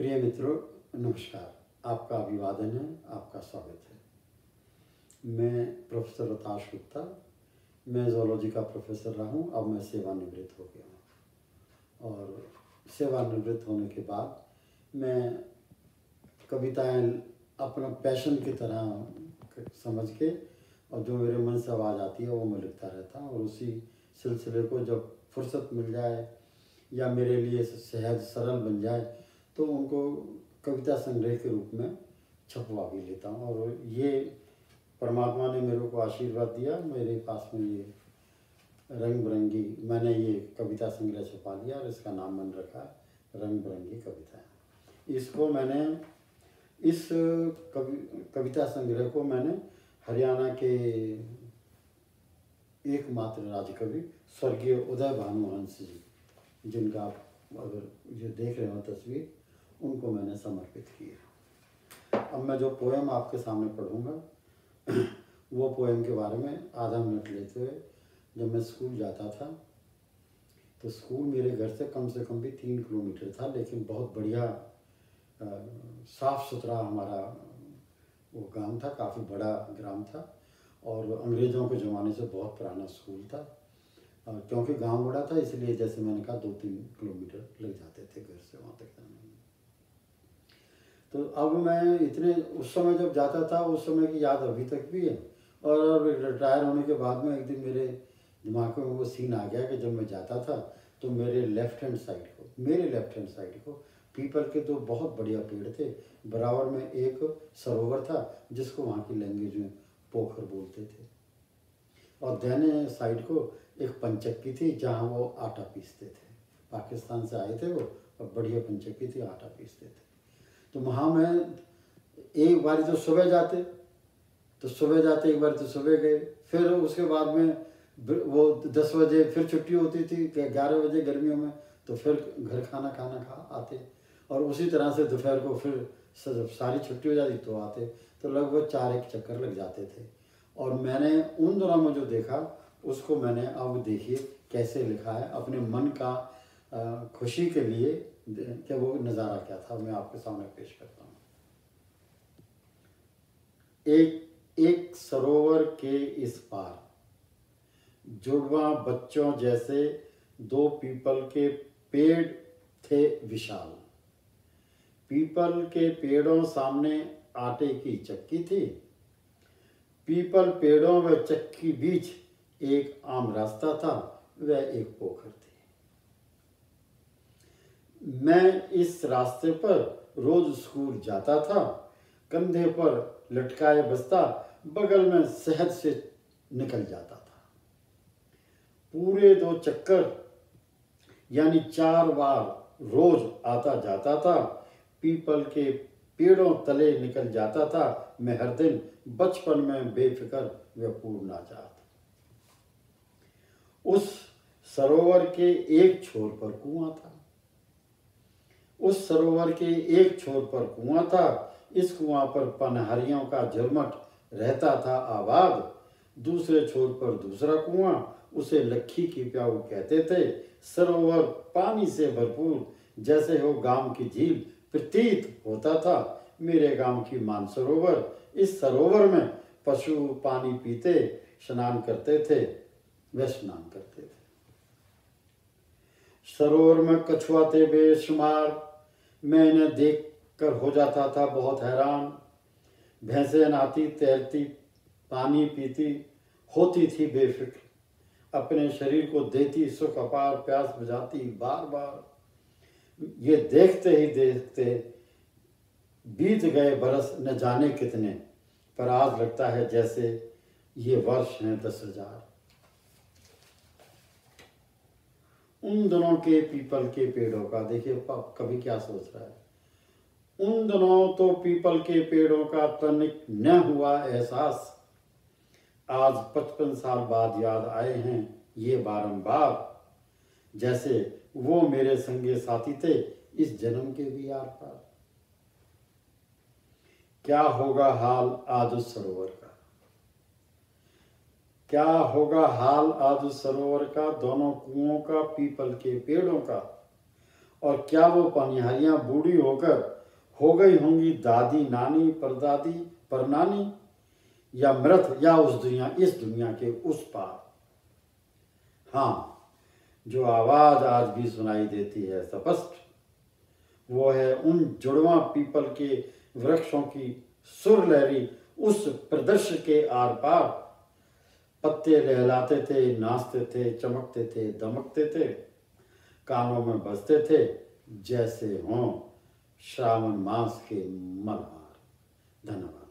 प्रिय मित्रों, नमस्कार। आपका अभिवादन है, आपका स्वागत है। मैं प्रोफेसर रताश गुप्ता, मैं ज़ूलॉजी का प्रोफेसर रहा हूँ। अब मैं सेवानिवृत्त हो गया हूँ और सेवानिवृत्त होने के बाद मैं कविताएं अपना पैशन की तरह समझ के और जो मेरे मन से आवाज़ आती है वो मैं लिखता रहता हूँ। और उसी सिलसिले को जब फुर्सत मिल जाए या मेरे लिए सहज सरल बन जाए तो उनको कविता संग्रह के रूप में छपवा भी लेता हूँ। और ये परमात्मा ने मेरे को आशीर्वाद दिया, मेरे पास में ये रंग बिरंगी मैंने ये कविता संग्रह छपा लिया और इसका नाम मैंने रखा रंग बिरंगी कविताएं। इसको मैंने इस कविता संग्रह को मैंने हरियाणा के एकमात्र राजकवि स्वर्गीय उदय भानुहंस जी, जिनका आप अगर ये देख रहे हो तस्वीर, उनको मैंने समर्पित किया। अब मैं जो पोएम आपके सामने पढ़ूंगा वो पोएम के बारे में आधा मिनट लेते हुए, जब मैं स्कूल जाता था तो स्कूल मेरे घर से कम भी 3 किलोमीटर था, लेकिन बहुत बढ़िया साफ़ सुथरा हमारा वो ग्राम था, काफ़ी बड़ा ग्राम था और अंग्रेज़ों के ज़माने से बहुत पुराना स्कूल था। क्योंकि गांव बड़ा था इसलिए जैसे मैंने कहा 2-3 किलोमीटर लग जाते थे घर से वहाँ तक जाने में। तो अब मैं इतने उस समय जब जाता था उस समय की याद अभी तक भी है। और रिटायर होने के बाद में एक दिन मेरे दिमाग में वो सीन आ गया कि जब मैं जाता था तो मेरे लेफ्ट हैंड साइड को पीपल के 2 बहुत बढ़िया पेड़ थे। बराबर में एक सरोवर था जिसको वहाँ की लैंग्वेज में पोखर बोलते थे, और दाहिने साइड को एक पंचक्की थी जहाँ वो आटा पीसते थे। पाकिस्तान से आए थे वो, और बढ़िया पंचक्की थी, आटा पीसते थे। तो वहाँ मैं एक बार तो सुबह जाते एक बार तो सुबह गए, फिर उसके बाद में वो 10 बजे फिर छुट्टी होती थी, 11 बजे गर्मियों में, तो फिर घर खाना खा आते, और उसी तरह से दोपहर को फिर सारी छुट्टी हो जाती तो आते। तो लगभग 4 चक्कर लग जाते थे। और मैंने उन दिनों में जो देखा उसको मैंने अब देखिए कैसे लिखा है अपने मन का खुशी के लिए कि वो नज़ारा क्या था, मैं आपके सामने पेश करता हूँ। एक सरोवर के इस पार जुड़वा बच्चों जैसे 2 पीपल के पेड़ थे विशाल। पीपल के पेड़ों सामने आटे की चक्की थी, पीपल पेड़ों व चक्की बीच एक आम रास्ता था, वह एक पोखर थी। मैं इस रास्ते पर रोज स्कूल जाता था, कंधे पर लटकाए बस्ता बगल में शहद से निकल जाता था। पूरे 2 चक्कर यानी 4 बार रोज आता जाता था, पीपल के पेड़ों तले निकल जाता था मैं हर दिन, बचपन में बेफिक्र व पूर्ण आजाद। उस सरोवर के एक छोर पर कुआं था, इस कुआं पर पनहरियों का झुरमुट रहता था आबाद। दूसरे छोर पर दूसरा कुआं, उसे लक्खी की प्याऊ कहते थे। सरोवर पानी से भरपूर जैसे हो गांव की झील प्रतीत होता था मेरे गांव की मानसरोवर। इस सरोवर में पशु पानी पीते स्नान करते थे। सरोवर में कछुआ थे बेशुमार, मैं इन्हें देख कर हो जाता था बहुत हैरान। भैंसें नहाती तैरती पानी पीती होती थी बेफिक्र, अपने शरीर को देती सुख अपार, प्यास बुझाती बार बार। ये देखते ही देखते बीत गए बरस न जाने कितने, पर आज लगता है जैसे ये वर्ष हैं 10,000। उन दिनों के पीपल के पेड़ों का देखिए कभी क्या सोच रहा है। उन दिनों तो पीपल के पेड़ों का तनिक न हुआ एहसास, आज 55 साल बाद याद आए हैं ये बारंबार, जैसे वो मेरे संगे साथी थे इस जन्म के भी आर पार। क्या होगा हाल आज उस सरोवर का, क्या होगा हाल आज उस सरोवर का, दोनों कुओं का, पीपल के पेड़ों का और क्या वो पनिहारियाँ बूढ़ी होकर हो गई होंगी दादी नानी परदादी परनानी, या मृत या इस दुनिया के उस पार। हाँ, जो आवाज़ आज भी सुनाई देती है स्पष्ट, वो है उन जुड़वा पीपल के वृक्षों की सुर लहरी उस प्रदर्श के आर पार। पत्ते लहलाते थे, नाचते थे, चमकते थे, दमकते थे, कानों में बजते थे जैसे हों श्रावण मास के मल्हार। धन्यवाद।